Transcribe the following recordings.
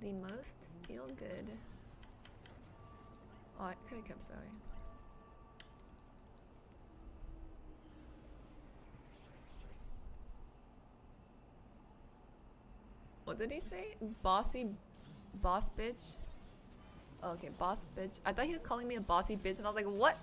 The most feel good. Oh, I could have kept Zoe. What did he say? Bossy, boss bitch. Oh, okay, boss bitch. I thought he was calling me a bossy bitch, and I was like, what?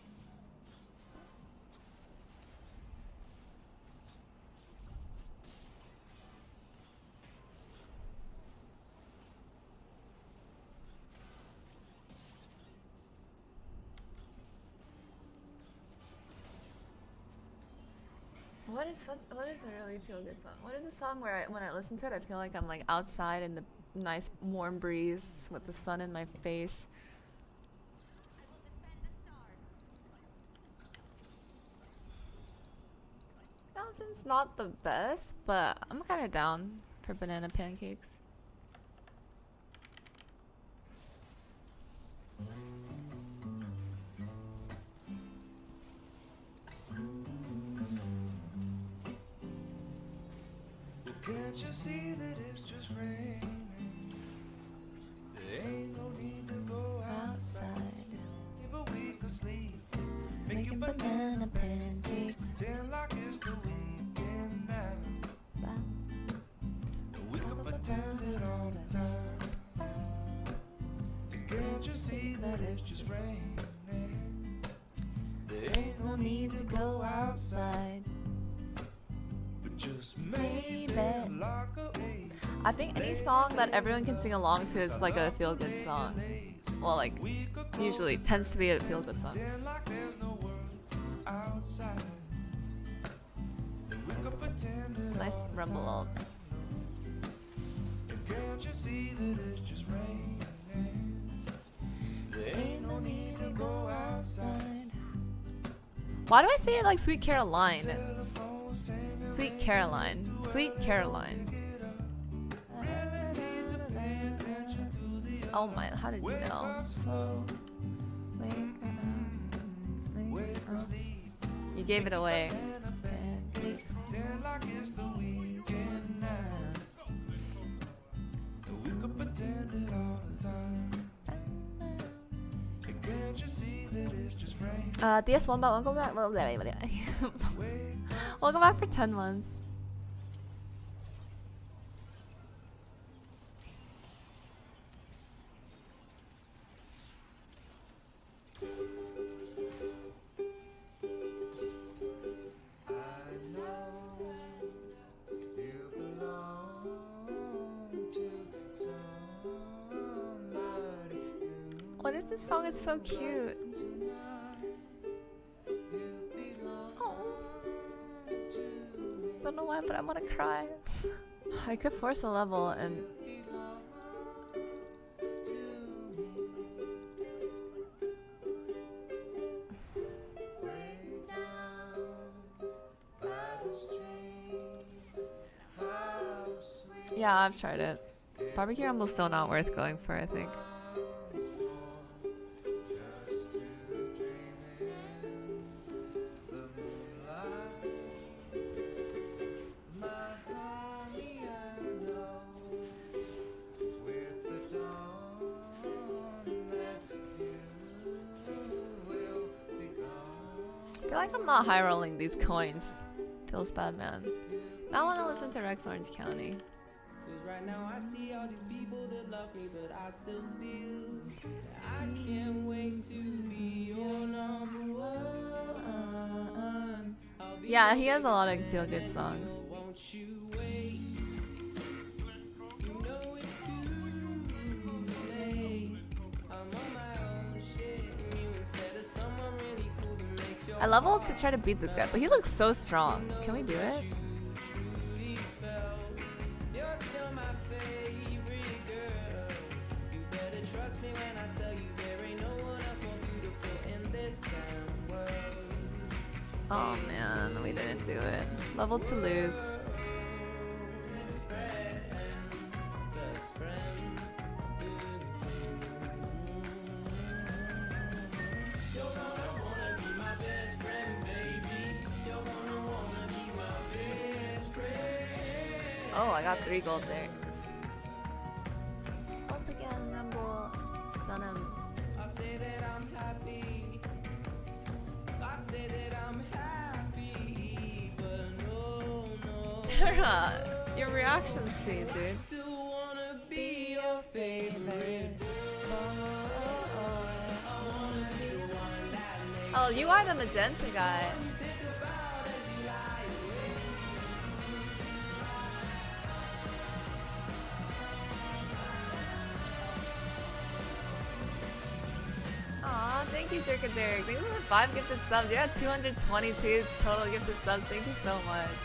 What is a really feel good song? What is a song where when I listen to it, I feel like I'm like outside in the nice warm breeze with the sun in my face. Thousand's not the best, but I'm kind of down for banana pancakes. Can't you see that it's just raining? There ain't no need to go outside. Give a week of sleep, making banana pancakes. Pretend like it's the weekend now. And we could pretend it all the time. Can't you see that it's just raining? There ain't no need to go outside. Just maybe I think any song that everyone can sing along to is like a feel-good song. Well, like, usually tends to be a feel-good song. Nice rumble alt. Can't you see that it's just raining? There ain't no need to go outside. Why do I say it like Sweet Caroline? Sweet Caroline. Sweet Caroline. Oh my, how did you know? So, you gave it away. DS1 but welcome back. Welcome back for 10 months. What is this song? It's so cute. Don't know why, but I'm gonna cry. I could force a level and yeah, I've tried it. Barbecue Rumble's still not worth going for, I think. I feel like I'm not high rolling these coins. Feels bad, man. I want to listen to Rex Orange County. Cause right now I see all these people that love me, but I still feel I can't wait to be your number one. Yeah, he has a lot of feel good songs. Won't you wait? You know it's too late. I'm on my own shit. You instead of someone really cool that makes your I leveled to try to beat this guy, but he looks so strong. Can we do it? Oh man, we didn't do it. Level to lose. Oh, I got 3 gold there. Your reaction's sweet, dude. Still wanna be your favorite. Oh, you are the magenta guy. Aw, thank you, Jerkaderic. Thanks for the 5 gifted subs. You're at 222 total gifted subs. Thank you so much.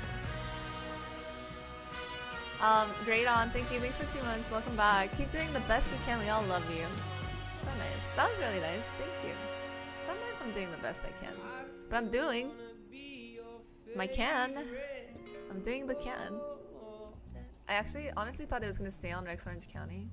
Great on. Thank you. Thanks for 2 months. Welcome back. Keep doing the best you can. We all love you. So nice. That was really nice. Thank you. I don't know if I'm doing the best I can, but I'm doing my can. I'm doing the can. I actually honestly thought it was gonna stay on Rex Orange County.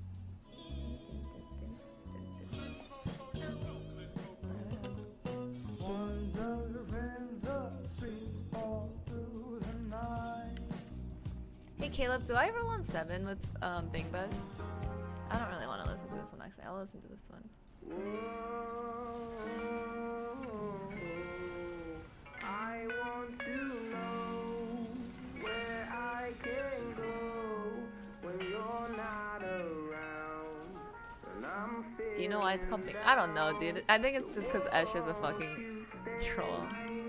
Hey Caleb, do I roll on 7 with Bing Bus? I don't really want to listen to this one actually. I'll listen to this one. I want to know where I can go when you're not around. And I'm Do you know why it's called Bing? I don't know, dude. I think it's just because Esh is a fucking troll.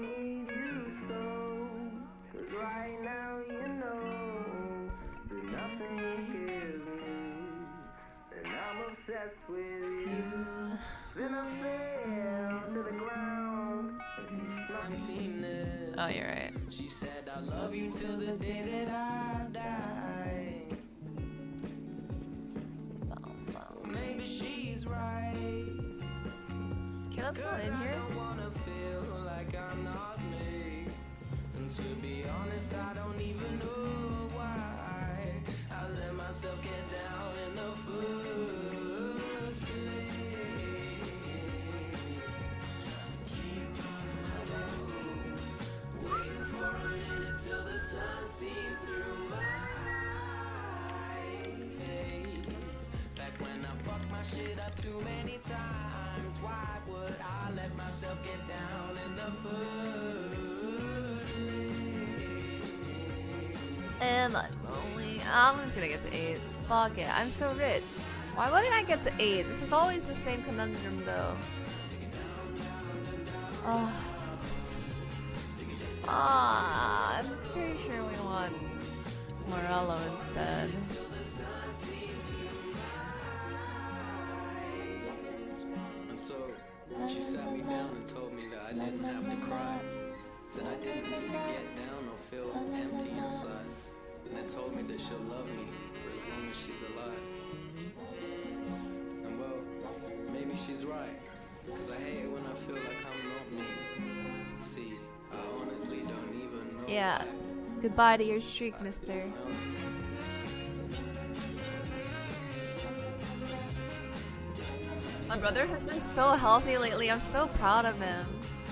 right now you know that nothing is me, and I'm obsessed with you. Then I fell to the ground. I'm Tina. Oh, you're right. She said I love you till the day that I die. Maybe she's right. Caleb's not in here? I don't wanna feel like I'm not me. And to be honest, I don't even know why I let myself get down in the first place. Keep on my road, waiting for a minute till the sun seems through my face. Back when I fucked my shit up too many times, why would I let myself get down in the first place? Am I lonely? I'm just gonna get to 8. Fuck it. I'm so rich. Why wouldn't I get to 8? This is always the same conundrum though. Oh. I'm pretty sure we want Morello instead. And so she sat me down and told me that I didn't have to cry. Said I didn't need to get down or feel empty inside. And then told me that she'll love me for as long as she's alive. And well, maybe she's right. Cause I hate it when I feel like I'm not me. See, I honestly don't even know. Yeah. Goodbye to your streak, mister. My brother has been so healthy lately. I'm so proud of him.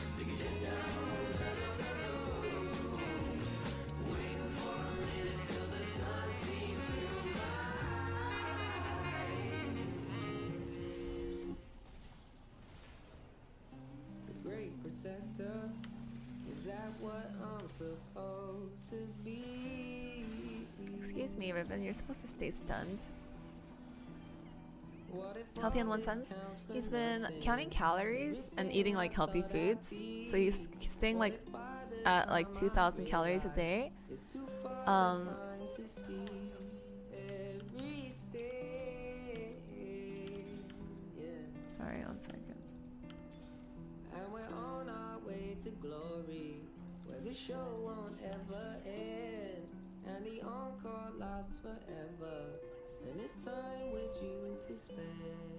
The great protector, is that what I'm supposed to be? Excuse me, Riven. You're supposed to stay stunned. What if Healthy in one sense. He's been counting calories and eating like healthy foods. So he's staying like at like 2,000 calories a day. to see everything? Yeah. Sorry, 1 second. And we're on our way to glory, where the show won't ever end, and the encore lasts forever, and it's time with you to spend.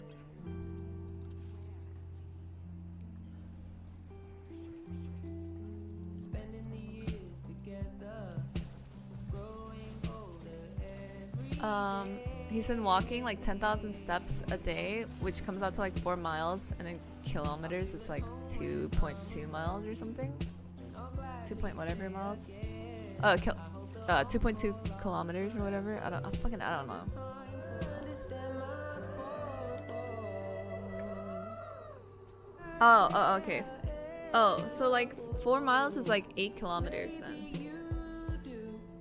Spending the years together, growing older every He's been walking like 10,000 steps a day, which comes out to like 4 miles, and in kilometers it's like 2.2 miles or something. 2 point whatever miles. 2.2 kilometers or whatever. I don't know. Oh, okay. Oh, so like 4 miles is like 8 kilometers then.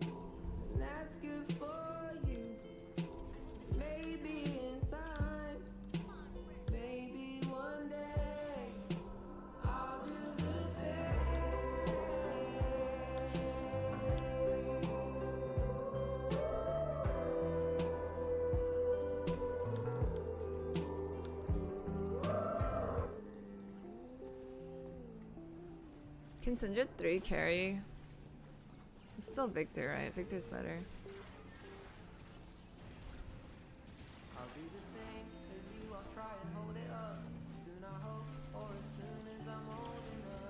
Can Syndra 3 carry? It's still Victor, right? Victor's better. I'll be the same as you, I'll try and hold it up. Soon I hope, or as soon as I'm old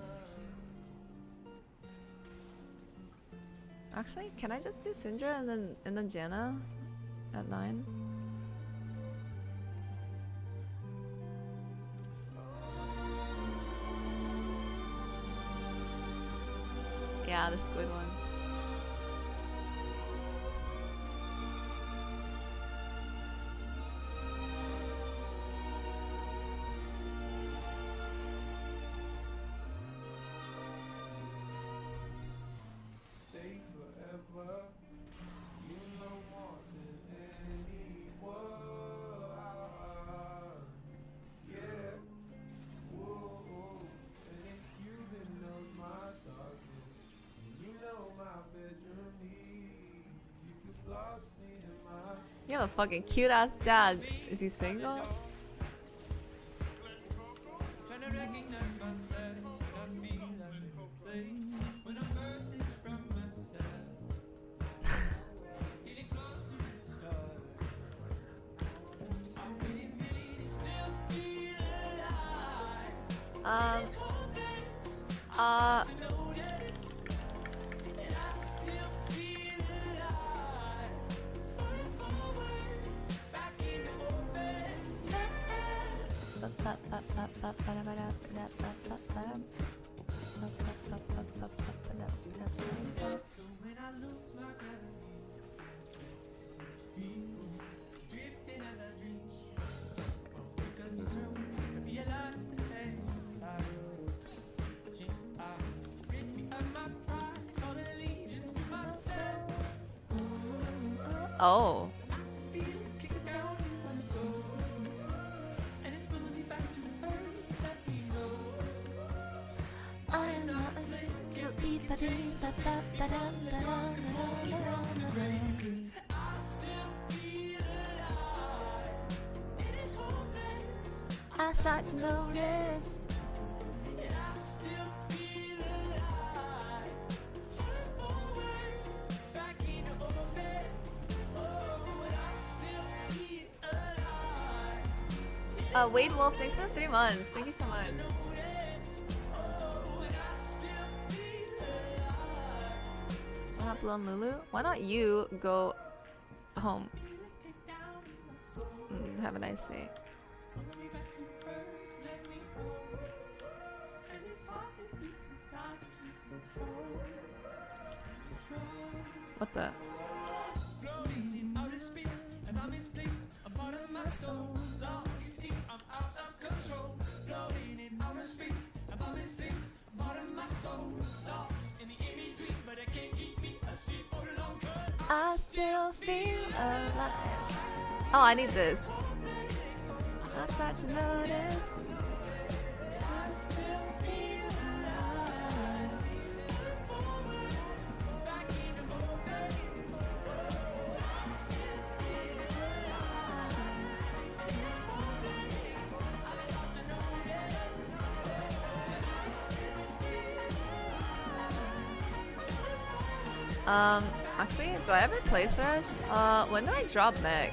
enough. Actually, can I just do Syndra and then Janna at 9? Yeah, the squid one. Stay forever. You know more than anyone. Yeah. Whoa. And it's you that knows my darkness. You know my bedroom needs. You could lost me in my You have a fucking cute ass dad. Is he single? Trying to recognize myself, not feel like a place when I'm furthest from myself. Getting close to the stars. I'm feeling really still feel alive. Um. To notice that I still feel alive. Moving forward, back in the open. So when I lose my gravity, drifting as I dream, wake up soon and realize that hey, I rid me of my pride, all allegiance to myself. Oh. Feel it kicking down in my soul, and it's pulling me back to earth. Let me know I am not ashamed. I still feel alive. It is hopeless. I start to notice. And I still feel alive. Moving forward, back in the open. Oh, and I still feel alive. Wade Wolf, thanks for the 3 months. Thank you so much. Oh, and I still feel alive. Why not Blue and Lulu? Why not you go home? Have a nice day. Pulls me back to earth, let me go. And this heart that beats inside me control. What the? Floating in outer space, and I'm misplaced. A part of my soul, lost. You see, I'm out of control. Floating in outer space, and I'm misplaced. A part of my soul, lost in the in-between, but it can't keep me asleep for the long term. I still feel alive. Oh, I need this. I start to notice. I still feel alive. Back in the open. I still feel alive. It's moving. I start to notice. Actually, do I ever play Thresh? When do I drop Meg?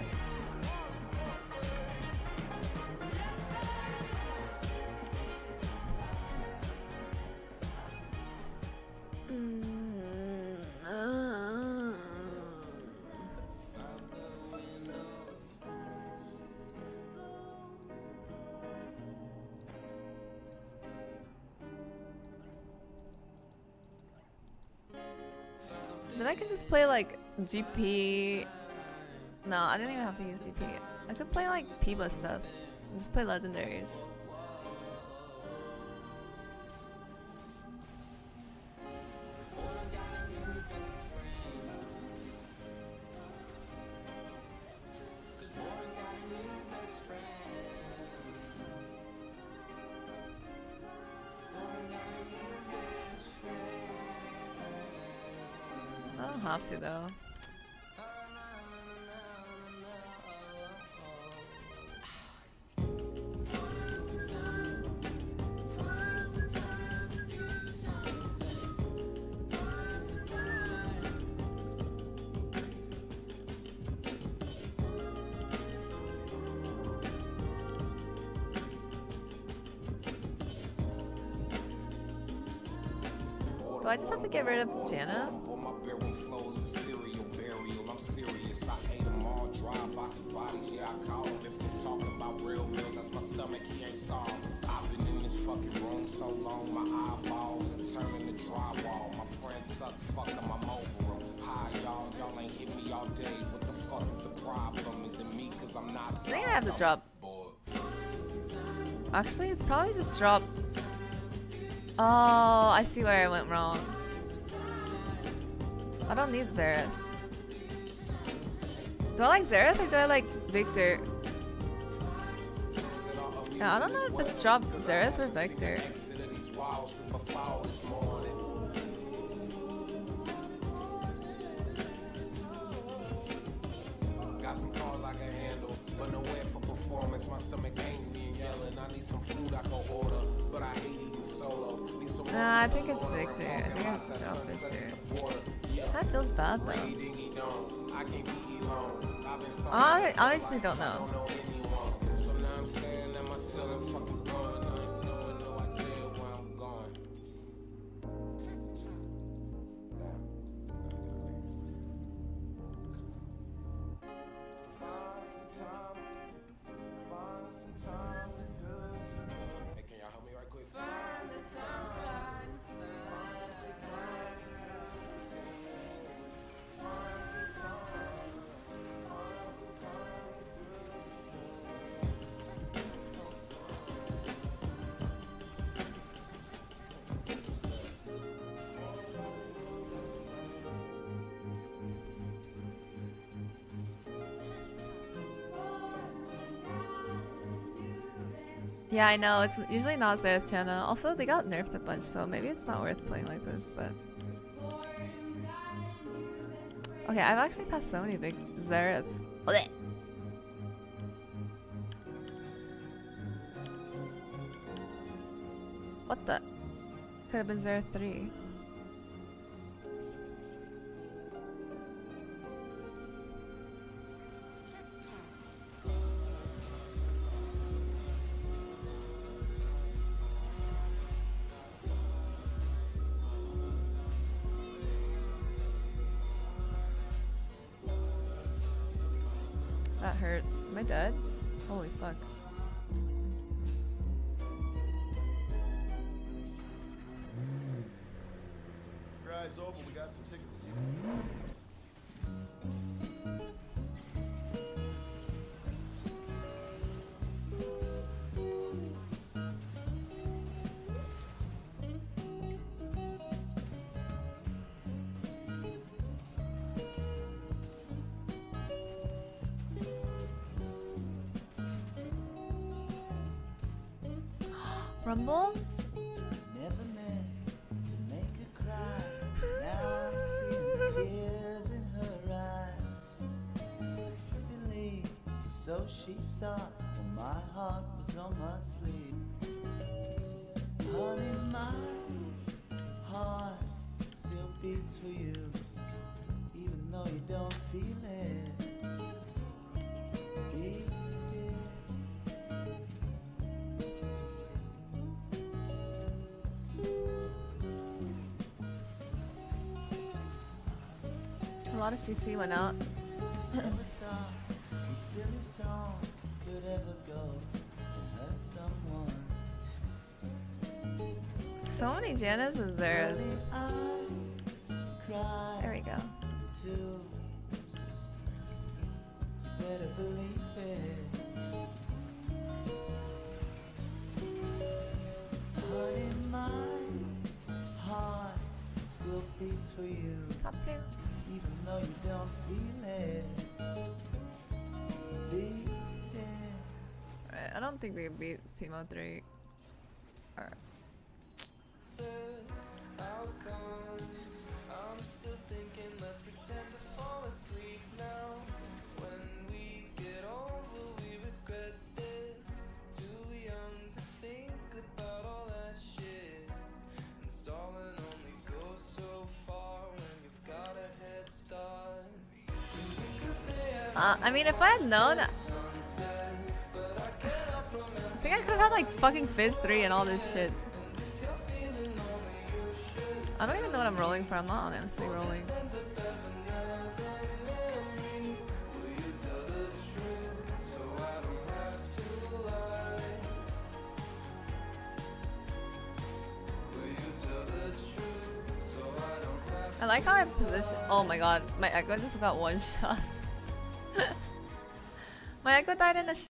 Then I can just play like GP. No, I didn't even have to use GP. I could play like Piba stuff. And just play legendaries. I don't have to though. Do I just have to get rid of Jana? My bedroom flows a serial burial. I'm serious. I hate them all. Dry box of bodies, yeah, I call them. If we're talking about real meals, that's my stomach, he ain't solved. I've been in this fucking room so long, my eyeballs are turning to drywall. My friends suck, fuck them, I'm over them. Hi, y'all ain't hit me all day. What the fuck is the problem? Is it me? Cause I'm not. I think I have to drop. Actually, it's probably just dropped. Oh, I see where I went wrong. I don't need Xerath. Do I like Xerath or do I like Victor? Yeah, I don't know if it's dropped Xerath or Victor. Got some calls I can handle, but nowhere for performance. My stomach angry and yelling. I need some food I can order, but I hate eating solo. Nah, I think it's Victor. I think it's dropped Victor. That feels bad though. I honestly don't know. So now I'm staring at my ceiling, fucking going. I ain't knowing no idea where I'm going. Find some time to do some. Hey, can y'all help me right quick? Find the time. Yeah, I know. It's usually not Xerath Chana. Also, they got nerfed a bunch, so maybe it's not worth playing like this, but... Okay, I've actually passed so many big Xeraths. Blech. What the? Could have been Xerath 3. That hurts. Am I dead? Holy fuck. Drive's over. We got some tickets to see. Rumble? Never meant to make her cry. Now I'm seeing the tears in her eyes. Believe, so she thought, when my heart was on my sleeve. Honey, my heart still beats for you, even though you don't feel it. Beat it. A lot of CC went out. Never thought some silly songs could ever go and hurt someone. So many Janas and Xeraths. Only I cry There we go. too. You better believe it. Honey, my heart still beats for you, Top 2. even though you don't feel it. Beat it. Alright, I don't think we beat Teemo 3. Alright. How come I'm still thinking, let's pretend to fall asleep now. When we get old, will we regret this? Too young to think about all that shit. And stalling only goes so far when you've got a head start. We could stay at I mean, if I had known, I sunset, but I get up from think I could have had like fucking Fizz 3 and all this shit. I don't even know what I'm rolling for. I'm not honestly rolling. I like how I position. Oh my god, my echo just got one shot. My echo died in a